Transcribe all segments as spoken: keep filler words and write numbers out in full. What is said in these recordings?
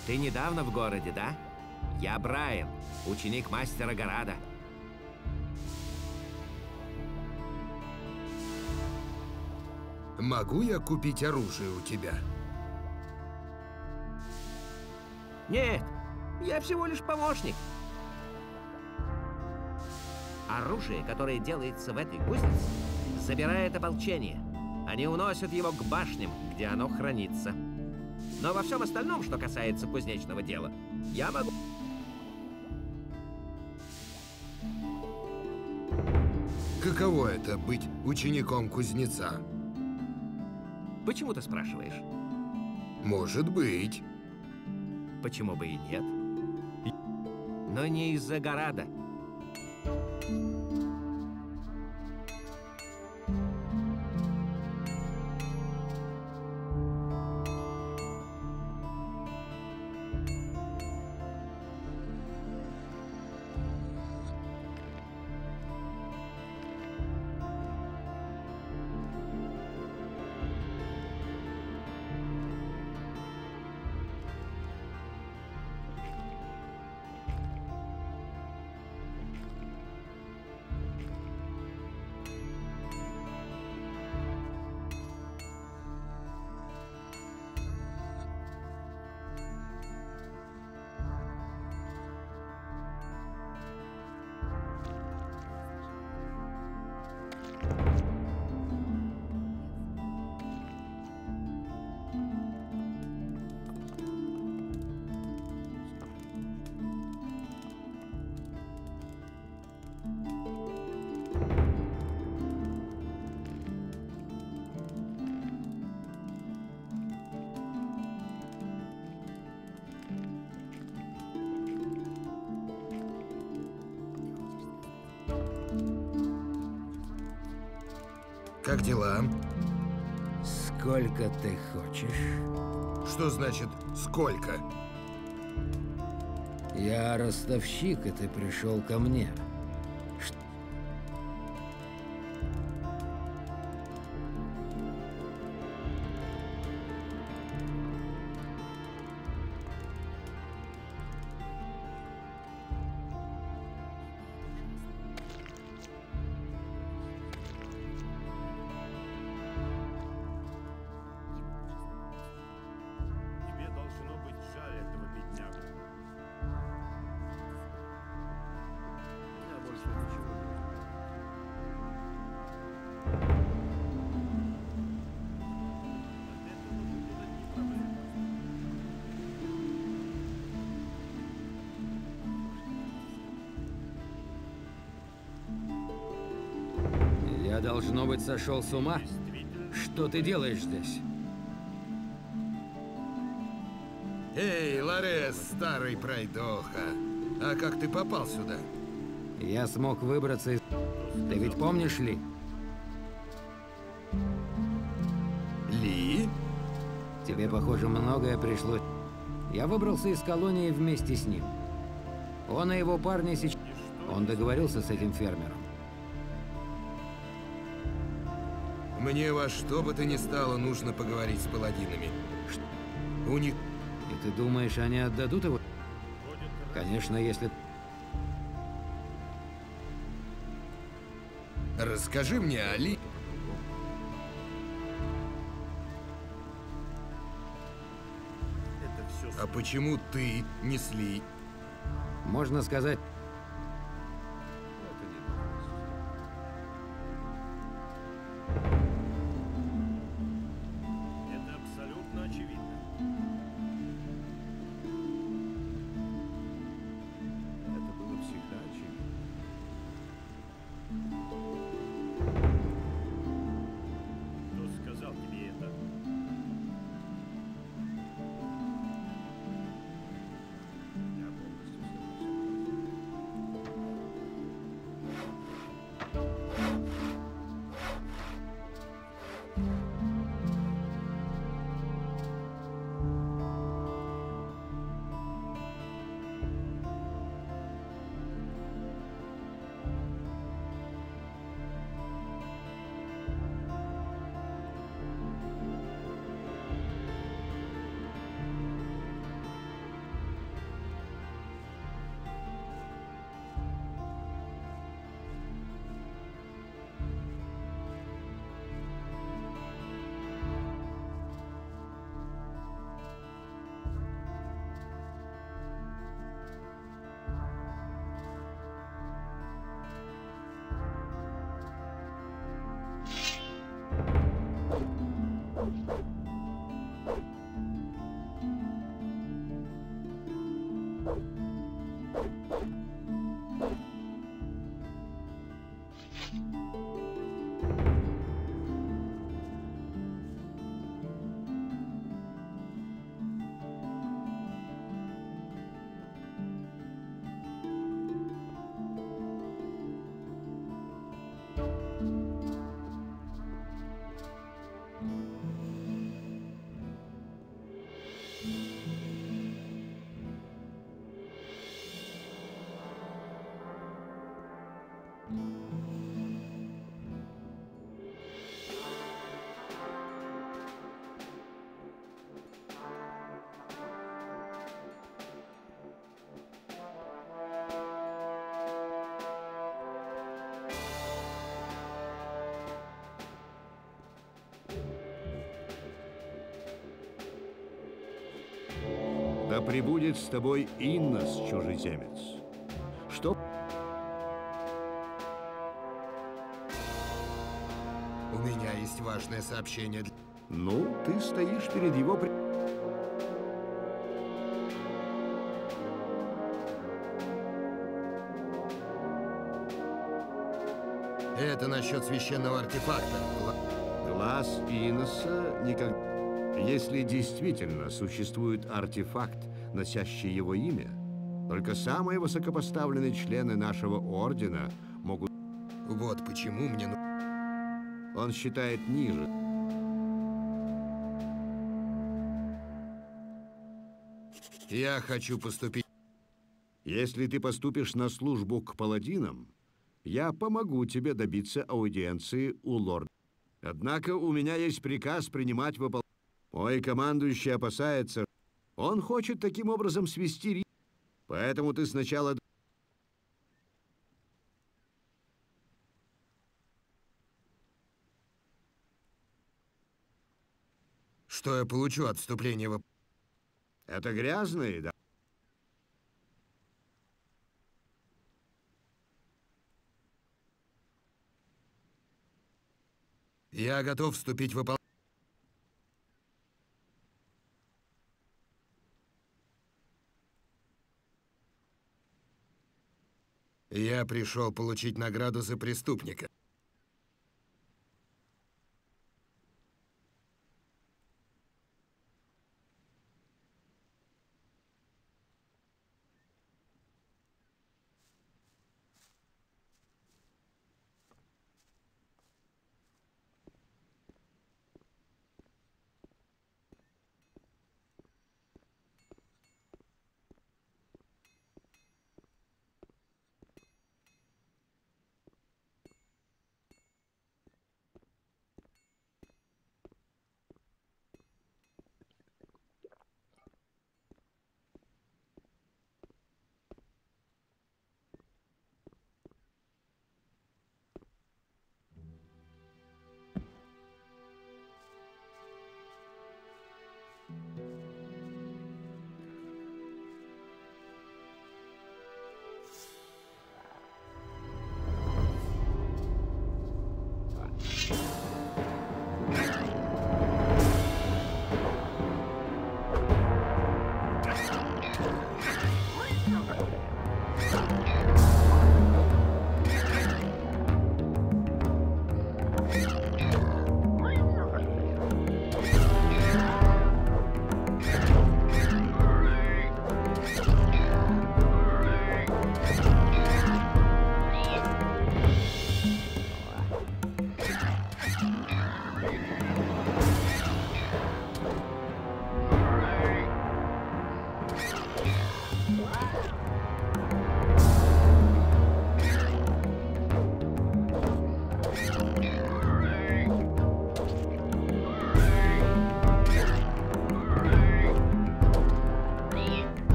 Ты недавно в городе, да? Я Брайан, ученик мастера Гарада. Могу я купить оружие у тебя? Нет, я всего лишь помощник. Оружие, которое делается в этой кузнице, забирает ополчение. Они уносят его к башням, где оно хранится. Но во всем остальном, что касается кузнечного дела, я могу... Каково это — быть учеником кузнеца? Почему ты спрашиваешь? Может быть. Почему бы и нет? Но не из-за Гарада. Как дела? Сколько ты хочешь? Что значит «сколько»? Я ростовщик, и ты пришел ко мне. Ш- Тебе должно быть жаль этого беднягу. Я больше ничего не знаю. От этого будет одни проблемы. Я, должно быть, сошел с ума? Действительно, Что ты делаешь здесь? Эй, Ларес, старый пройдоха! А как ты попал сюда? Я смог выбраться из... Ты ведь помнишь Ли? Ли? Тебе, похоже, многое пришлось... Я выбрался из колонии вместе с ним. Он и его парни сейчас... Он договорился с этим фермером. Мне во что бы то ни стало нужно поговорить с паладинами. У них... И ты думаешь, они отдадут его? Конечно, если... Расскажи мне о Ли. это все А почему ты не с Ли? Можно сказать... Это абсолютно очевидно. Это было всегда очевидно. Кто сказал тебе это? Я полностью согласен. Да пребудет с тобой Иннос, чужеземец. Что... У меня есть важное сообщение для... Ну, ты стоишь перед его... при- Это насчет священного артефакта. Гла- Глаз Инноса никогда... Если действительно существует артефакт, носящий его имя, только самые высокопоставленные члены нашего ордена могут... Вот почему мне... ну- Он считает ниже. Я хочу поступить... Если ты поступишь на службу к паладинам, я помогу тебе добиться аудиенции у лорда. Однако у меня есть приказ принимать выполнение. Мой командующий опасается. Он хочет таким образом свести риск. Поэтому ты сначала... Что я получу от вступления в... Это грязные, да? Я готов вступить в выполнение. Я пришел получить награду за преступника.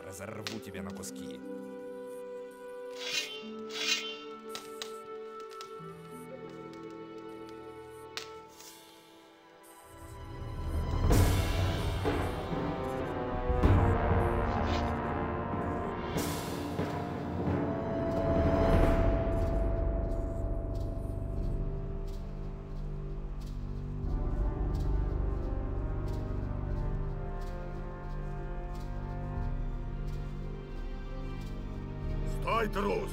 разорву тебя на куски. Стой, трус!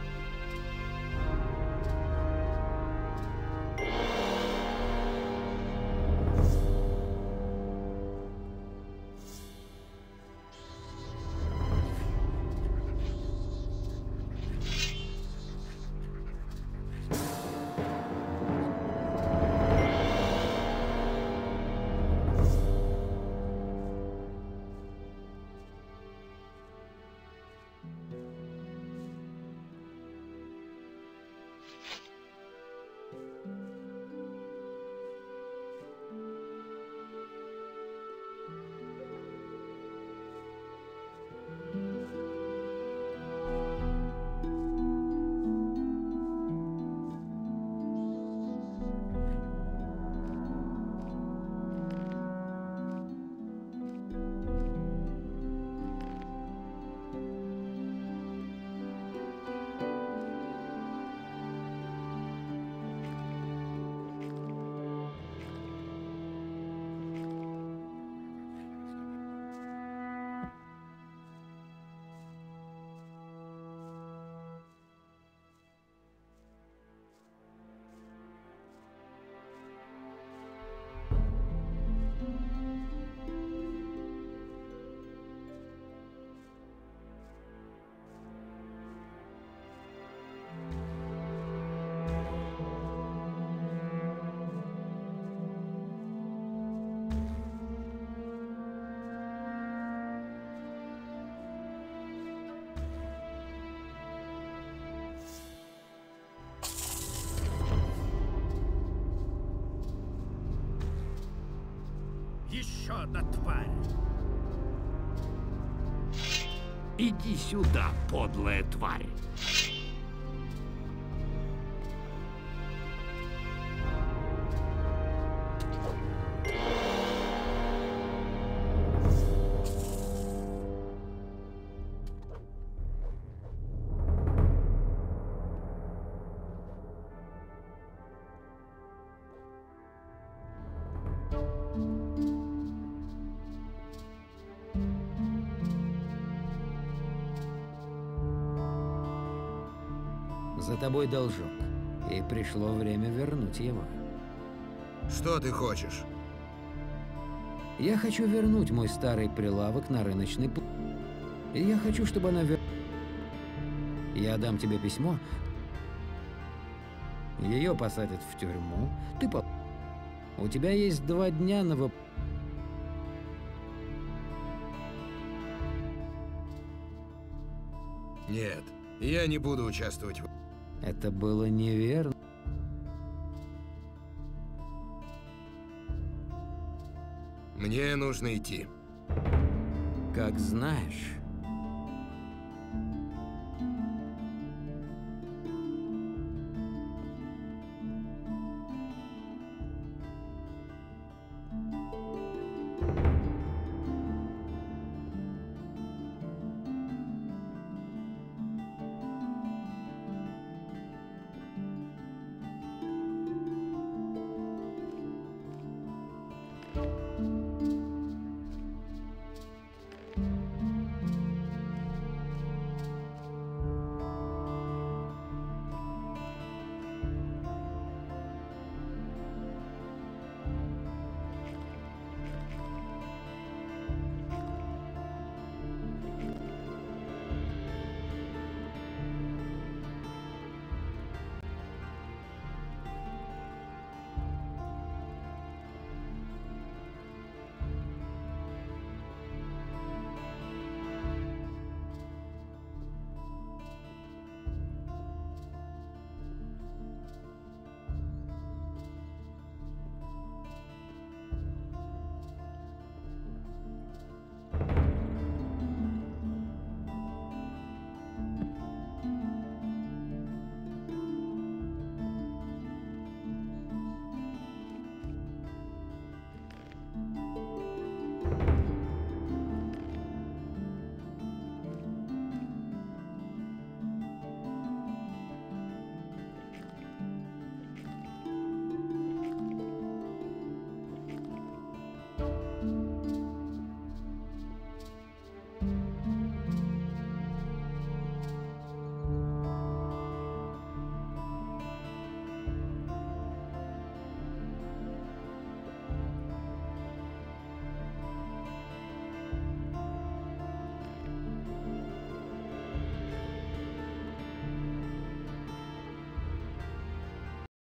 Еще одна тварь! Иди сюда, подлая тварь. За тобой должок, и пришло время вернуть его. Что ты хочешь? Я хочу вернуть мой старый прилавок на рыночный пл... И я хочу, чтобы она вер... Я дам тебе письмо. Ее посадят в тюрьму. Ты по... У тебя есть два дня на воп... Нет, я не буду участвовать в... Это было неверно. Мне нужно идти. Как знаешь.